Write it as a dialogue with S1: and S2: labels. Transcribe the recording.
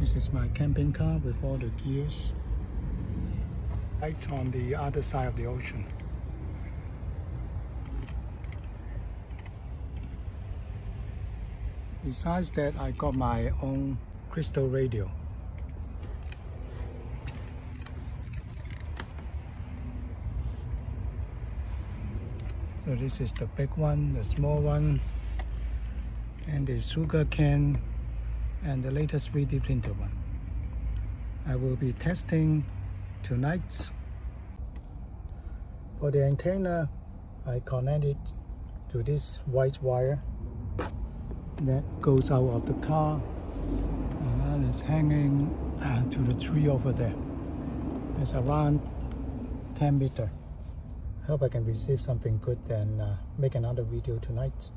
S1: This is my camping car with all the gears. Lights on the other side of the ocean. Besides that, I got my own crystal radio. So this is the big one, the small one, and the sugar cane, and the latest 3D printer one. I will be testing tonight. For the antenna, I connect it to this white wire that goes out of the car, and it's hanging to the tree over there. It's around 10 meters. I hope I can receive something good and make another video tonight.